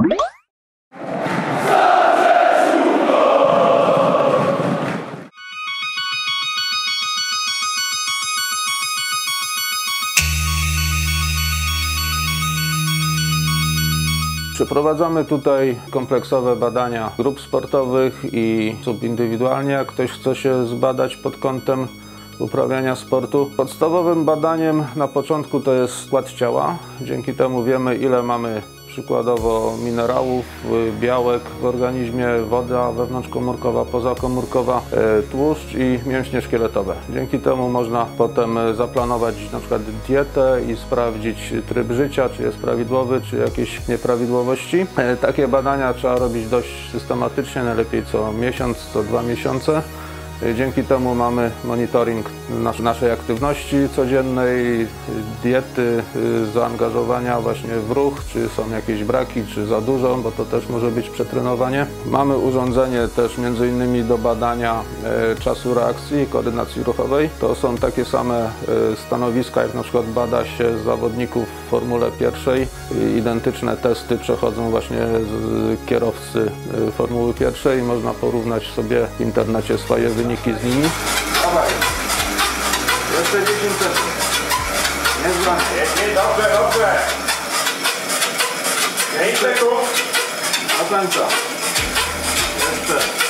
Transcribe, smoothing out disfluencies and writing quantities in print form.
Przeprowadzamy tutaj kompleksowe badania grup sportowych i osób indywidualnie, jak ktoś chce się zbadać pod kątem uprawiania sportu. Podstawowym badaniem na początku to jest skład ciała. Dzięki temu wiemy, ile mamy przykładowo minerałów, białek w organizmie, woda wewnątrzkomórkowa, pozakomórkowa, tłuszcz i mięśnie szkieletowe. Dzięki temu można potem zaplanować na przykład dietę i sprawdzić tryb życia, czy jest prawidłowy, czy jakieś nieprawidłowości. Takie badania trzeba robić dość systematycznie, najlepiej co miesiąc, co 2 miesiące. Dzięki temu mamy monitoring naszej aktywności codziennej, diety, zaangażowania właśnie w ruch, czy są jakieś braki, czy za dużo, bo to też może być przetrenowanie. Mamy urządzenie też m.in. do badania czasu reakcji i koordynacji ruchowej. To są takie same stanowiska, jak na przykład bada się zawodników w Formule 1. Identyczne testy przechodzą właśnie kierowcy Formuły 1 i można porównać sobie w internecie swoje wyniki z nimi. Dawaj. Jeszcze 10 sekund. Nie zwracaj. Nie, dobrze, dobrze. 5 sekund. Do końca. Jeszcze.